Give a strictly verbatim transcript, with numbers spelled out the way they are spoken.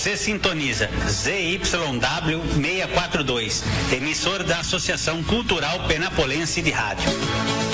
Você sintoniza Z Y W seiscentos e quarenta e dois, emissora da Associação Cultural Penapolense de Rádio.